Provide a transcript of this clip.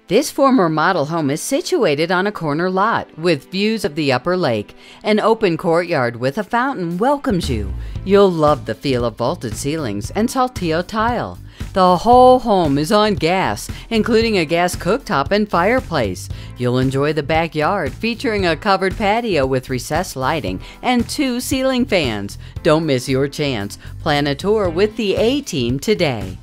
This former model home is situated on a corner lot with views of the upper lake. An open courtyard with a fountain welcomes you. You'll love the feel of vaulted ceilings and Saltillo tile. The whole home is on gas, including a gas cooktop and fireplace. You'll enjoy the backyard featuring a covered patio with recessed lighting and 2 ceiling fans. Don't miss your chance. Plan a tour with the A-Team today.